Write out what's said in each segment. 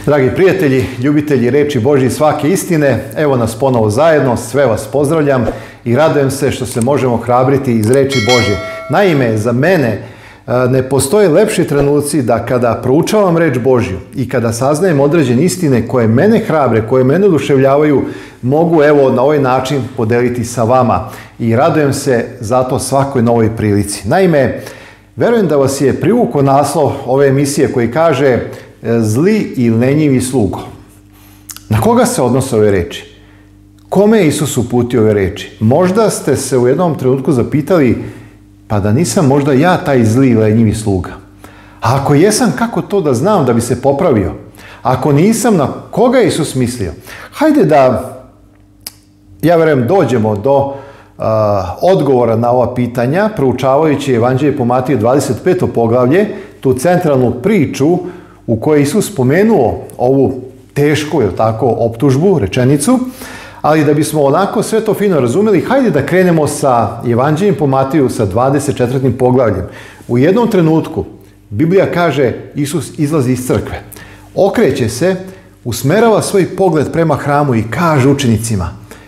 Dragi prijatelji, ljubitelji reči Božje i svake istine, evo nas ponovo zajedno, sve vas pozdravljam i radujem se što se možemo hrabriti iz reči Božje. Naime, za mene ne postoje lepši trenuci da kada proučavam reč Božju i kada saznajem određene istine koje mene hrabre, koje mene oduševljavaju, mogu evo na ovaj način podeliti sa vama i radujem se zato svakoj novoj prilici. Naime, verujem da vas je privukao naslov ove emisije koji kaže zli i lenjivi slugo. Na koga se odnose ove reči? Kome je Isus uputio ove reči? Možda ste se u jednom trenutku zapitali, pa da nisam možda ja taj zli i lenjivi sluga. A ako jesam, kako to da znam da bi se popravio? Ako nisam, na koga je Isus mislio? Hajde da, ja verujem, dođemo do odgovora na ova pitanja, proučavajući Evanđelje po Matiju 25. poglavlje, tu centralnu priču u kojoj Isus spomenuo ovu tešku, optužbu, rečenicu, ali da bismo onako sve to fino razumeli, hajde da krenemo sa Evanđeljem po Matiju sa 24. poglavljem. U jednom trenutku Biblija kaže Isus izlazi iz crkve, okreće se, usmerava svoj pogled prema hramu i kaže učenicima: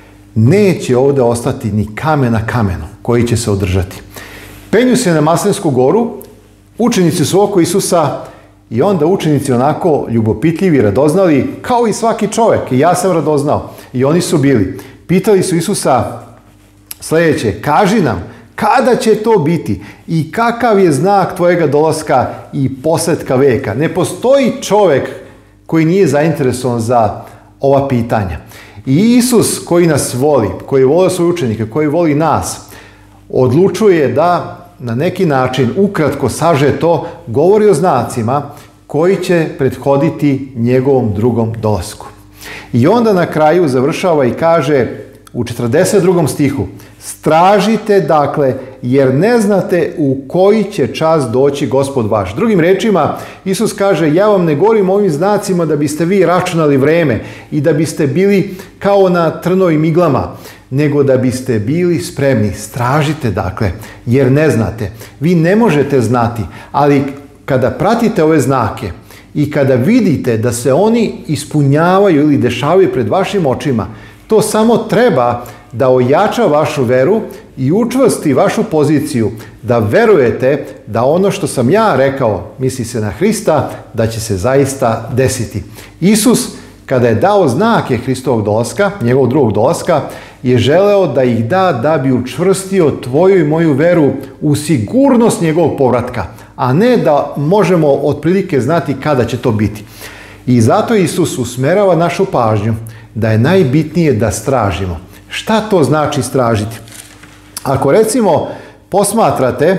neće ovdje ostati ni kamen na kamenu koji će se održati. Penju se na Maslensku goru, učenici su oko Isusa i onda učenici onako ljubopitljivi, radoznali, kao i svaki čovjek, i ja sam radoznao, i oni su bili. Pitali su Isusa sljedeće: kaži nam, kada će to biti i kakav je znak tvojega dolaska i posletka veka? Ne postoji čovjek koji nije zainteresovan za ova pitanja. I Isus koji nas voli, koji voli svoje učenike, koji voli nas, odlučuje da na neki način ukratko saže to, govori o znacima koji će prethoditi njegovom drugom dolasku. I onda na kraju završava i kaže u 42. stihu: stražite dakle, jer ne znate u koji će čas doći Gospod vaš. Drugim rečima, Isus kaže: ja vam ne govorim o ovim znacima da biste vi računali vreme i da biste bili kao na trnovim iglama, nego da biste bili spremni. Stražite dakle, jer ne znate. Vi ne možete znati, ali kada pratite ove znake i kada vidite da se oni ispunjavaju ili dešavaju pred vašim očima, to samo treba da ojača vašu veru i učvrsti vašu poziciju, da verujete da ono što sam ja rekao, misli se na Hrista, da će se zaista desiti. Isus, kada je dao znake Hristovog dolaska, njegovog drugog dolaska, je želeo da ih da bi učvrstio tvoju i moju veru u sigurnost njegovog povratka, a ne da možemo otprilike znati kada će to biti. I zato Isus usmerava našu pažnju da je najbitnije da stražimo. Šta to znači stražiti? Ako recimo posmatrate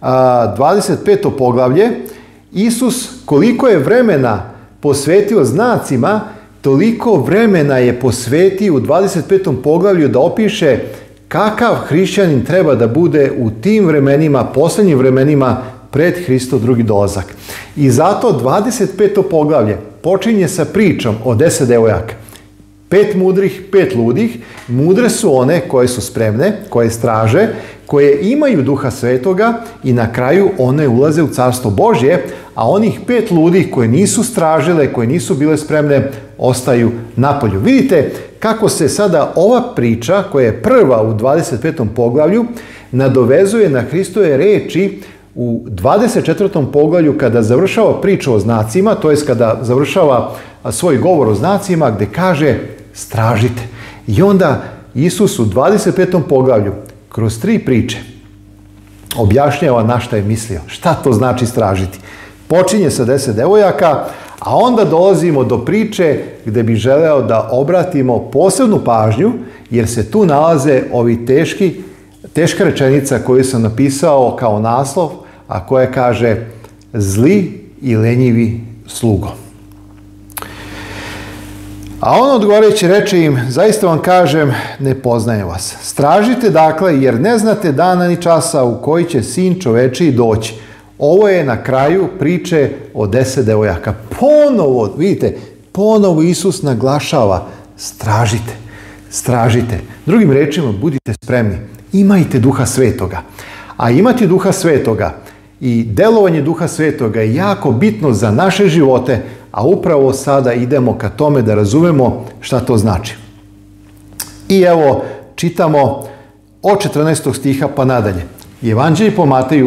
25. poglavlje, Isus koliko je vremena posvetio znacima, toliko vremena je posvetio u 25. poglavlju da opiše kakav hrišćanin treba da bude u tim vremenima, posljednjim vremenima pred Hristov drugi dolazak. I zato 25. poglavlje počinje sa pričom o 10 devojaka. 5 mudrih, 5 ludih. Mudre su one koje su spremne, koje straže, koje imaju Duha Svetoga i na kraju one ulaze u Carstvo Božje, a onih 5 ludih koje nisu stražile, koje nisu bile spremne, ostaju napolju. Vidite kako se sada ova priča, koja je prva u 25. poglavlju, nadovezuje na Hristove reči u 24. poglavlju kada završava priču o znacima, to jest kada završava svoj govor o znacima, gdje kaže stražite. I onda Isus u 25. poglavlju kroz 3 priče objašnjava na šta je mislio. Šta to znači stražiti? Počinje sa 10 devojaka, a onda dolazimo do priče gdje bi želeo da obratimo posebnu pažnju, jer se tu nalaze ovi teška rečenica koju sam napisao kao naslov, a koja kaže zli i lenjivi slugo. A on odgovoreći reče im: zaista vam kažem, ne poznajem vas. Stražite dakle, jer ne znate dana ni časa u koji će Sin čovečiji doći. Ovo je na kraju priče o 10 devojaka. Ponovo, vidite, ponovo Isus naglašava: stražite, stražite. Drugim rečima, budite spremni. Imajte Duha Svetoga. A imati Duha Svetoga i delovanje Duha Svetoga je jako bitno za naše živote, a upravo sada idemo ka tome da razumemo šta to znači. I evo čitamo od 14. stiha pa nadalje. Evanđelje po Mateju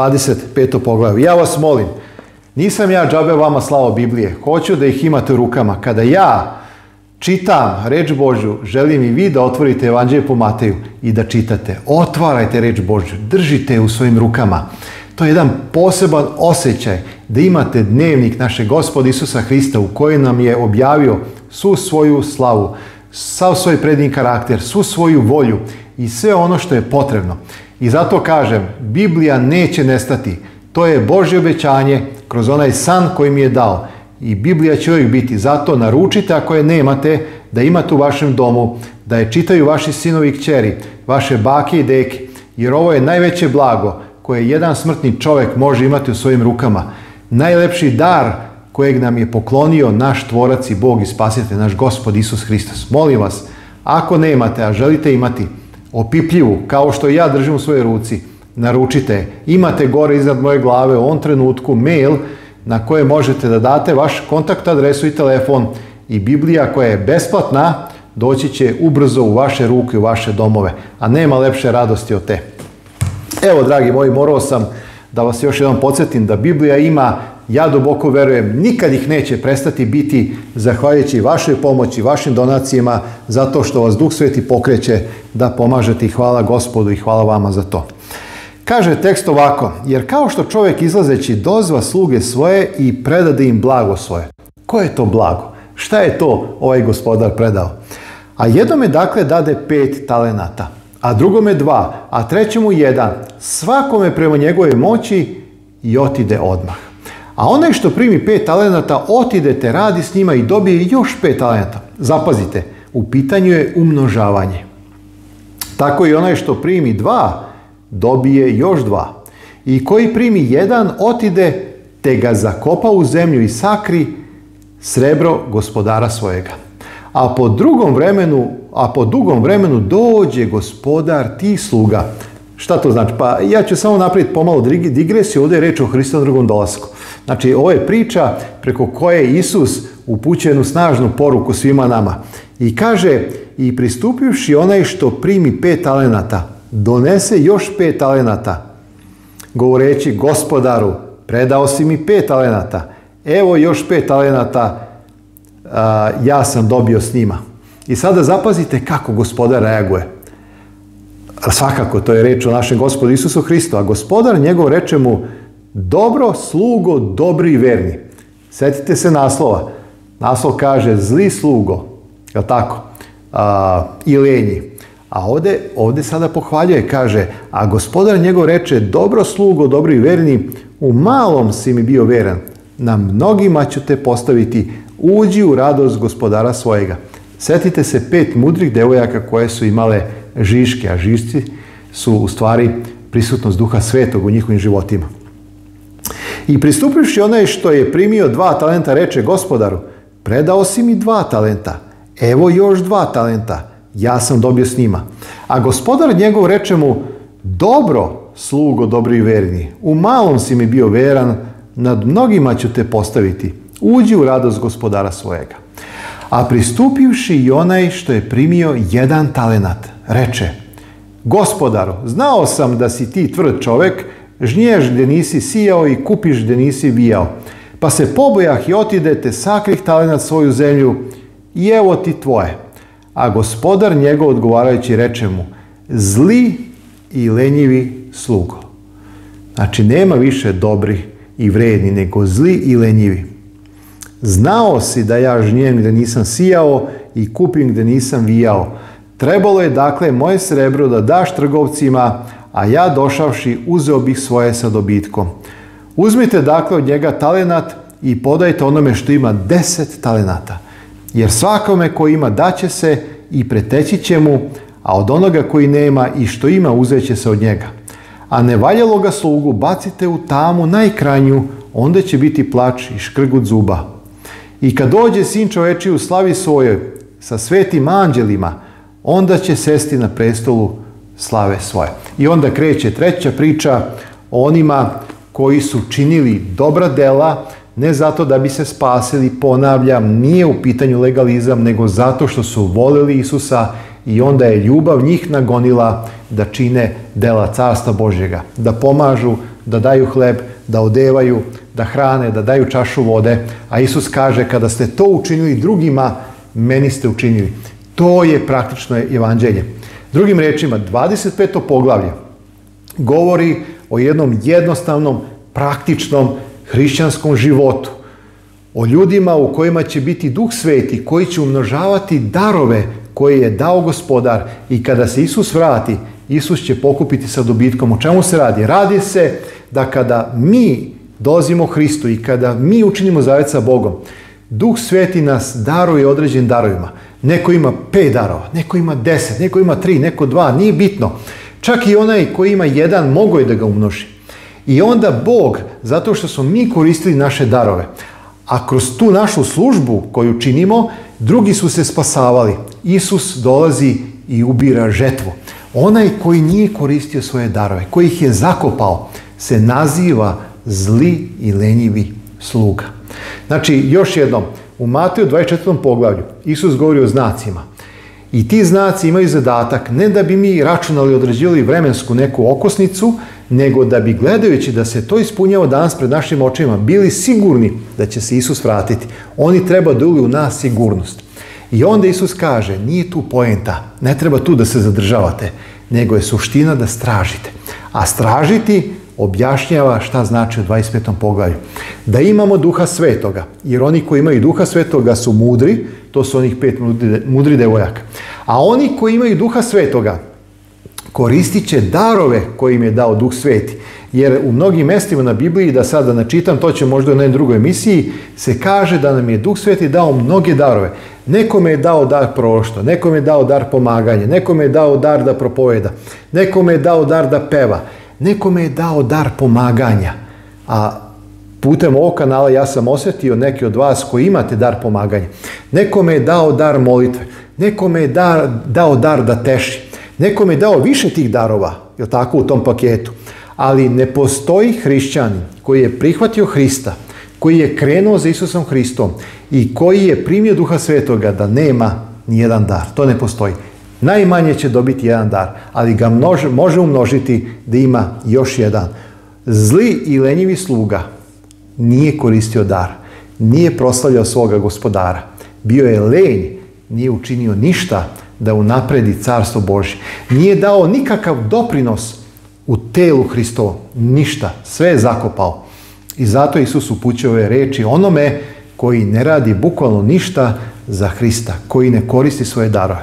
25. poglavlje. Ja vas molim, nisam ja džabe vama slao Biblije, hoću da ih imate u rukama. Kada ja čitam reč Božju, želim i vi da otvorite Evanđelje po Mateju i da čitate. Otvarajte reč Božju, držite je u svojim rukama. To je jedan poseban osjećaj da imate dnevnik našeg Gospoda Isusa Hrista u kojem nam je objavio svu svoju slavu, sav svoj predivni karakter, svu svoju volju i sve ono što je potrebno. I zato kažem, Biblija neće nestati. To je Božje obećanje kroz onaj san koji mi je dao. I Biblija će uvijek biti. Zato naručite ako je nemate, da imate u vašem domu, da je čitaju vaši sinovi i kćeri, vaše bake i deke. Jer ovo je najveće blago koje jedan smrtni čovjek može imati u svojim rukama. Najlepši dar kojeg nam je poklonio naš Tvorac i Bog i Spasitelj, naš Gospod Isus Hristos. Molim vas, ako nemate, a želite imati opipljivu, kao što ja držim u svojoj ruci, naručite. Imate gore iznad moje glave u ovom trenutku mail na koje možete da date vaš kontakt adresu i telefon i Biblija koja je besplatna doći će ubrzo u vaše ruke, u vaše domove. A nema lepše radosti od te. Evo, dragi moji, morao sam da vas još jednom podsjetim da Biblija ima, ja duboko verujem, nikad ih neće prestati biti zahvaljujući vašoj pomoći, vašim donacijama, zato što vas Duh Sveti pokreće da pomažete i hvala Gospodu i hvala vama za to. Kaže tekst ovako, jer kao što čovjek izlazeći dozva sluge svoje i predade im blago svoje. Koje je to blago? Šta je to ovaj gospodar predao? A jednome dakle dade 5 talenata, a drugome 2, a trećemu 1, svakome prema njegove moći i otide odmah. A onaj što primi 5 talenata otide te radi s njima i dobije još 5 talenata. Zapazite, u pitanju je umnožavanje. Tako i onaj što primi 2 dobije još 2. I koji primi 1 otide te ga zakopa u zemlju i sakri srebro gospodara svojega. A po dugom vremenu dođe gospodar tih sluga. Šta to znači? Pa ja ću samo napraviti pomalo digresiju, ovdje je reč o Hristovom drugom dolasku. Znači, ovo je priča preko koje Isus upućuje jednu snažnu poruku svima nama. I kaže, i pristupivši onaj što primi 5 talenata, donese još 5 talenata, govoreći gospodaru, predao si mi 5 talenata, evo još 5 talenata, ja sam dobio s njima. I sada zapazite kako gospodar reaguje. Svakako, to je reč o našem Gospodu Isusu Hristu, a gospodar njegov reče mu, dobro slugo, dobri i verni. Sjetite se naslova. Naslov kaže, zli slugo, je li tako? I lenji. A ovdje sada pohvaljuje, kaže, a gospodar njegov reče, dobro slugo, dobri i verni, u malom si mi bio veran, na mnogima ću te postaviti, uđi u radost gospodara svojega. Sjetite se 5 mudrih devojaka koje su imale žiške, a žišci su u stvari prisutnost Duha Svetog u njihovim životima. I pristupivši onaj što je primio 2 talenta, reče gospodaru, predao si mi 2 talenta, evo još 2 talenta, ja sam dobio s njima. A gospodar njegov reče mu, dobro slugo, dobri i verni, u malom si mi bio veran, nad mnogima ću te postaviti, uđi u radost gospodara svojega. A pristupivši i onaj što je primio 1 talenat, reče, gospodaru, znao sam da si ti tvrd čovjek, žnješ gdje nisi sijao i kupiš gdje nisi vijao. Pa se pobojah i otide te sakrih talenat svoju zemlju i evo ti tvoje. A gospodar njegov odgovarajući reče mu, zli i lenjivi slugo. Znači, nema više dobri i vredni, nego zli i lenjivi. Znao si da ja žnjem gdje nisam sijao i kupim gdje nisam vijao. Trebalo je dakle moje srebro da daš trgovcima, a ja došavši uzeo bih svoje sa dobitkom. Uzmite dakle od njega talenat i podajte onome što ima 10 talenata. Jer svakome koji ima daće se i preteći će mu, a od onoga koji nema i što ima uzet će se od njega. A nevaljalo ga slugu bacite u tamu najkrajnju, onda će biti plač i škrgut zuba. I kad dođe sin čovečiji u slavi svojoj sa svetim anđelima, onda će sesti na prestolu slave svoje. I onda kreće treća priča o onima koji su činili dobra dela, ne zato da bi se spasili, ponavljam, nije u pitanju legalizam, nego zato što su voleli Isusa i onda je ljubav njih nagonila da čine dela Carstva Božjega, da pomažu, da daju hleb, da odevaju, da hrane, da daju čašu vode. A Isus kaže, kada ste to učinili drugima, meni ste učinili. To je praktično evanđelje. Drugim rečima, 25. poglavlje govori o jednom jednostavnom, praktičnom hrišćanskom životu. O ljudima u kojima će biti Duh Sveti, koji će umnožavati darove koje je dao Gospodar, i kada se Isus vrati, Isus će pokupiti sa dobitkom. O čemu se radi? Radi se da kada mi dolazimo Hristu i kada mi učinimo zavet sa Bogom, Duh Sveti nas daruje određenim darovima. Neko ima 5 darova, neko ima 10, neko ima 3, neko 2, nije bitno. Čak i onaj koji ima 1 mogao je da ga umnoži. I onda Bog, zato što smo mi koristili naše darove, a kroz tu našu službu koju činimo, drugi su se spasavali. Isus dolazi i ubira žetvu. Onaj koji nije koristio svoje darove, koji ih je zakopao, se naziva zli i lenjivi sluga. Znači, još jednom, u Mateju 24. poglavlju Isus govori o znacima. I ti znaci imaju zadatak ne da bi mi računali i određivali vremensku neku okosnicu, nego da bi, gledajući da se to ispunjava danas pred našim očima, bili sigurni da će se Isus vratiti. Oni treba da uliju u nas sigurnost. I onda Isus kaže, nije tu poenta, ne treba tu da se zadržavate, nego je suština da stražite. A stražiti objašnjava šta znači u 25. poglavlju. Da imamo Duha Svetoga, jer oni koji imaju Duha Svetoga su mudri, to su onih 5 mudri devojaka. A oni koji imaju Duha Svetoga koristit će darove koje im je dao Duh Sveti. Jer u mnogim mjestima na Bibliji, da sada ne čitam, to će možda u nekoj drugoj emisiji, se kaže da nam je Duh Sveti dao mnoge darove. Nekome je dao dar proroštva, nekome je dao dar pomaganja, nekome je dao dar da propoveda, nekome je dao dar da peva, nekome je dao dar pomaganja. A putem ovog kanala ja sam osjetio neki od vas koji imate dar pomaganja. Nekome je dao dar molitve, nekome je dao dar da teši, nekome je dao više tih darova, je tako, u tom paketu. Ali ne postoji hrišćanin koji je prihvatio Hrista, koji je krenuo za Isusom Hristom i koji je primio Duha Svetoga da nema ni jedan dar. To ne postoji. Najmanje će dobiti jedan dar, ali ga može umnožiti da ima još jedan. Zli i lenjivi sluga nije koristio dar, nije proslavljao svoga Gospodara. Bio je lenj, nije učinio ništa da unapredi Carstvo Božje. Nije dao nikakav doprinos u telu Hristovom, ništa, sve je zakopao. I zato Isus upućuje ove reči onome koji ne radi bukvalno ništa za Hrista, koji ne koristi svoje darove.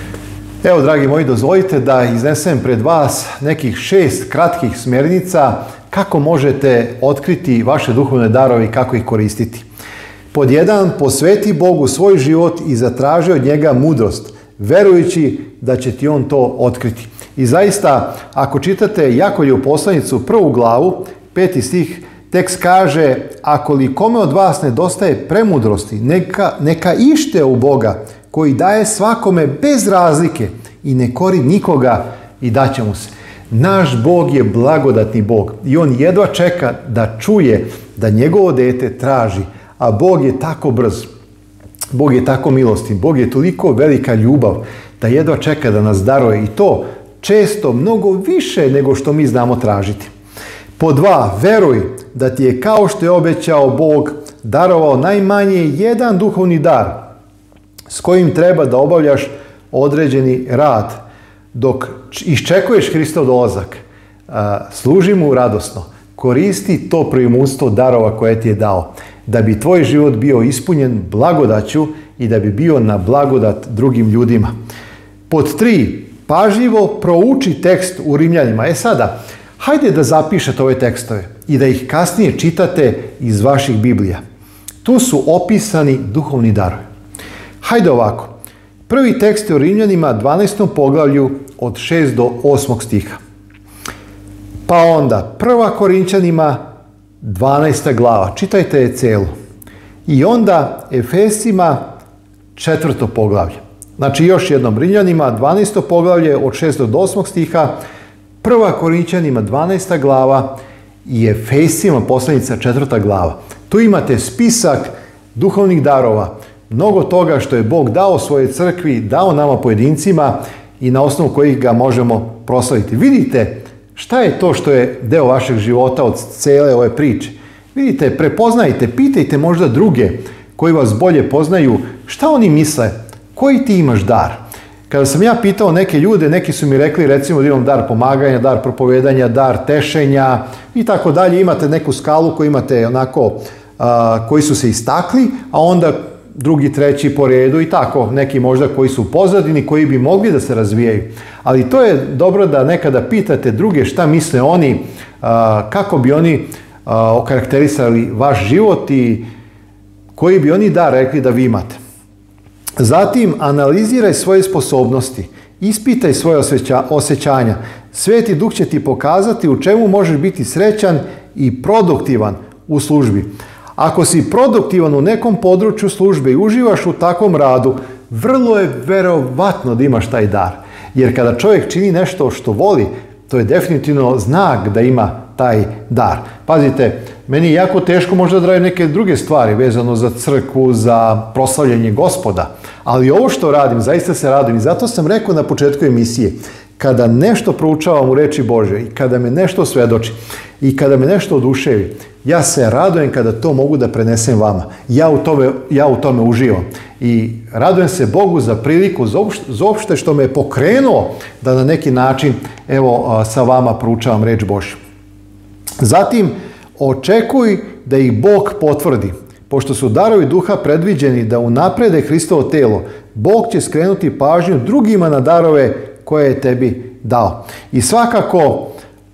Evo, dragi moji, dozvolite da iznesem pred vas nekih 6 kratkih smjernica kako možete otkriti vaše duhovne darove i kako ih koristiti. Pod 1, posveti Bogu svoj život i zatraži od njega mudrost, verujući da će ti on to otkriti. I zaista, ako čitate Jakovljevu poslanicu 1. glavu, 5. stih, tekst kaže, ako li kome od vas nedostaje premudrosti, neka ište u Boga, koji daje svakome bez razlike i ne kori nikoga i daće mu se. Naš Bog je blagodatni Bog i on jedva čeka da čuje da njegovo dete traži, a Bog je tako brz, Bog je tako milostiv, Bog je toliko velika ljubav da jedva čeka da nas daruje, i to često mnogo više nego što mi znamo tražiti. Pod 2, veruj da ti je, kao što je obećao Bog, darovao najmanje jedan duhovni dar s kojim treba da obavljaš određeni rad. Dok iščekuješ Hristov dolazak, služi mu radosno. Koristi to preimunstvo darova koje ti je dao, da bi tvoj život bio ispunjen blagodaću i da bi bio na blagodat drugim ljudima. Pod 3, pažljivo prouči tekst u Rimljanima. Sada, hajde da zapišete ove tekstove i da ih kasnije čitate iz vaših Biblija. Tu su opisani duhovni darovi. Hajde ovako. Prvi tekst je u Rimljanima 12. poglavlju od 6 do 8. stiha. Pa onda 1. Korinčanima 12. glava. Čitajte je celu. I onda Efesima 4. poglavlje. Znači još jednom, Rimljanima 12. poglavlje od 6 do 8. stiha, 1. Korinčanima 12. glava i Efesima poslanica 4. glava. Tu imate spisak duhovnih darova, mnogo toga što je Bog dao svojoj crkvi, dao nama pojedincima i na osnovu kojih ga možemo proslaviti. Vidite šta je to što je deo vašeg života od cele ove priče. Vidite, prepoznajte, pitajte možda druge koji vas bolje poznaju, šta oni misle, koji ti imaš dar. Kada sam ja pitao neke ljude, neki su mi rekli recimo da imam dar pomaganja, dar propovedanja, dar tešenja i tako dalje. Imate neku skalu koju imate onako, koji su se istakli, a onda drugi, treći po redu i tako, neki možda koji su u pozadini, koji bi mogli da se razvijaju. Ali to je dobro da nekada pitate druge šta misle oni, kako bi oni okarakterisali vaš život i koji bi oni dar rekli da vi imate. Zatim, analiziraj svoje sposobnosti, ispitaj svoje osjećanja. Sveti Duh će ti pokazati u čemu možeš biti srećan i produktivan u službi. Ako si produktivan u nekom području službe i uživaš u takvom radu, vrlo je verovatno da imaš taj dar. Jer kada čovjek čini nešto što voli, to je definitivno znak da ima taj dar. Pazite, meni je jako teško možda da radim neke druge stvari vezano za crkvu, za proslavljanje Gospoda. Ali ovo što radim, zaista se radim. I zato sam rekao na početku emisije, kada nešto proučavam u reči Božje i kada me nešto svedoči i kada me nešto oduševi, ja se radujem kada to mogu da prenesem vama. Ja u tome uživam. I radujem se Bogu za priliku, za uopšte što me je pokrenuo da na neki način sa vama proučavam reč Božju. Zatim, očekuj da ih Bog potvrdi. Pošto su darovi duha predviđeni da unaprede Hristovo telo, Bog će skrenuti pažnju drugima na darove koje je tebi dao. I svakako,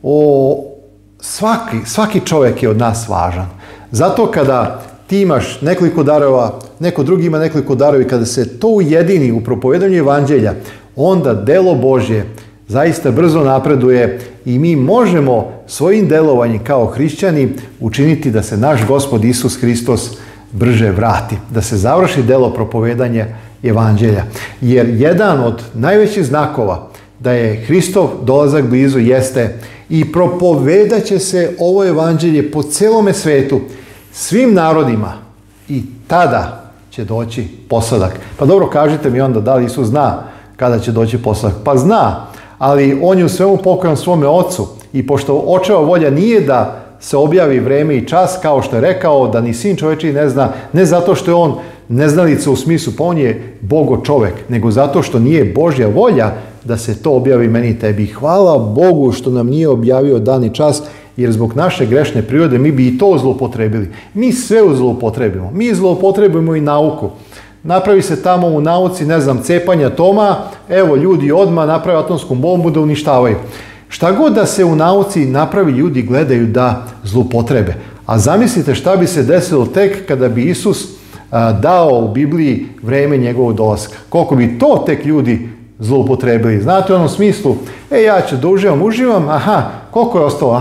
svaki čovjek je od nas važan. Zato kada ti imaš nekoliko darova, neko drugi ima nekoliko darova i kada se to ujedini u propovedanju evanđelja, onda delo Božje zaista brzo napreduje i mi možemo svojim delovanjem kao hrišćani učiniti da se naš Gospod Isus Hristos brže vrati, da se završi delo propovedanja evanđelja. Jer jedan od najvećih znakova da je Hristov dolazak blizu jeste i propovedat će se ovo evanđelje po celome svetu, svim narodima i tada će doći posadak. Pa dobro, kažite mi onda da li Isus zna kada će doći posadak? Pa zna, ali on je u svemu pokojan svome Ocu i pošto očeva volja nije da se objavi vreme i čas, kao što je rekao, da ni sin čovečiji ne zna, ne zato što je on neznalica u smislu, pa on je Bogo čovek, nego zato što nije Božja volja da se to objavi meni i tebi. Hvala Bogu što nam nije objavio dan i čas, jer zbog naše grešne prirode mi bi i to zloupotrebili. Mi sve zloupotrebimo. Mi zloupotrebimo i nauku. Napravi se tamo u nauci, cepanja atoma, evo ljudi odmah naprave atomsku bombu da uništavaju. Šta god da se u nauci napravi, ljudi gledaju da zloupotrebe. A zamislite šta bi se desilo tek kada bi Isus dao u Bibliji vreme njegovog dolaska. Koliko bi to tek ljudi zloupotrebili. Znate u onom smislu, ja ću da uživam, koliko je ostalo,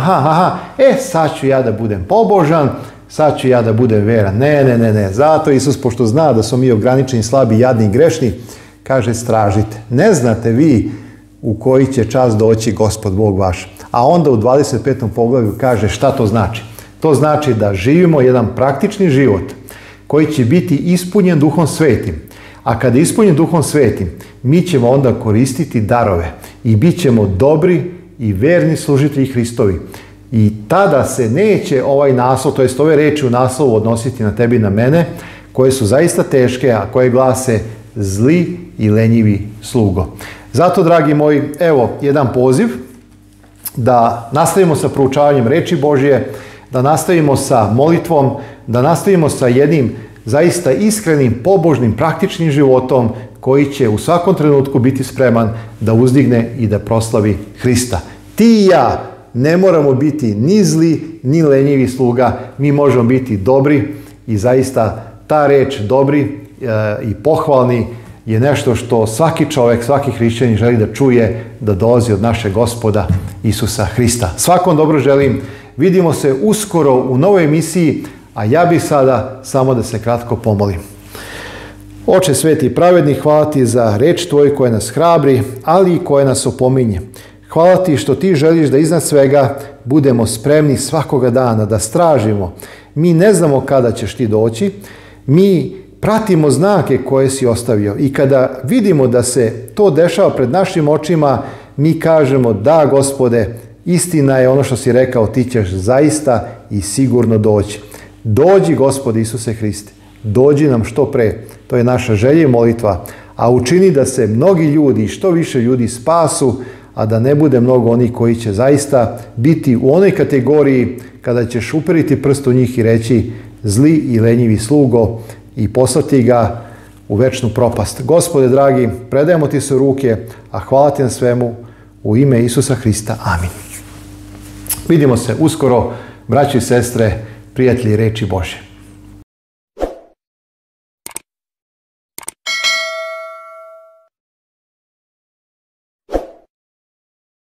sad ću ja da budem pobožan, sad ću ja da budem veran. Ne. Zato Isus, pošto zna da smo mi ograničeni, slabi, jadni i grešni, kaže stražite. Ne znate vi u koji će čas doći Gospod Bog vaš. A onda u 25. poglavlju kaže šta to znači. To znači da živimo jedan praktični život koji će biti ispunjen Duhom Svetim. A kada je ispunjen Duhom Svetim, mi ćemo onda koristiti darove i bit ćemo dobri i verni služitelji Hristovi. I tada se neće ovaj naslov, to jest ove reči u naslovu odnositi na tebi i na mene, koje su zaista teške, a koje glase zli i lenjivi slugo. Zato, dragi moji, evo jedan poziv da nastavimo sa proučavanjem reči Božje, da nastavimo sa molitvom, da nastavimo sa jednim zaista iskrenim, pobožnim, praktičnim životom koji će u svakom trenutku biti spreman da uzdigne i da proslavi Hrista. Ti i ja ne moramo biti ni zli, ni lenjivi sluga, mi možemo biti dobri i zaista ta reč dobri i pohvalni je nešto što svaki čovjek, svaki hrišćanin želi da čuje da dolazi od našeg Gospoda Isusa Hrista. Svakom dobro želim. Vidimo se uskoro u novoj emisiji, a ja bih sada samo da se kratko pomolim. Oče sveti i pravedni, hvala ti za reč tvoju koja nas hrabri, ali i koja nas opominje. Hvala ti što ti želiš da iznad svega budemo spremni svakoga dana, da stražimo. Mi ne znamo kada ćeš ti doći, mi pratimo znake koje si ostavio i kada vidimo da se to dešava pred našim očima, mi kažemo da, Gospode, istina je ono što si rekao, ti ćeš zaista i sigurno doći. Dođi, Gospode Isuse Hriste, dođi nam što pre. To je naša želja i molitva, a učini da se mnogi ljudi, što više ljudi spasu, a da ne bude mnogo onih koji će zaista biti u onoj kategoriji kada ćeš uperiti prst u njih i reći zli i lenjivi slugo i poslati ga u večnu propast. Gospode dragi, predajemo ti se u ruke, a hvala ti na svemu u ime Isusa Hrista. Amin. Vidimo se uskoro, braći i sestre, prijatelji reči Božje.